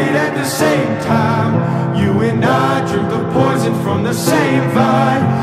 it at the same time. You and I drink the poison from the same vine.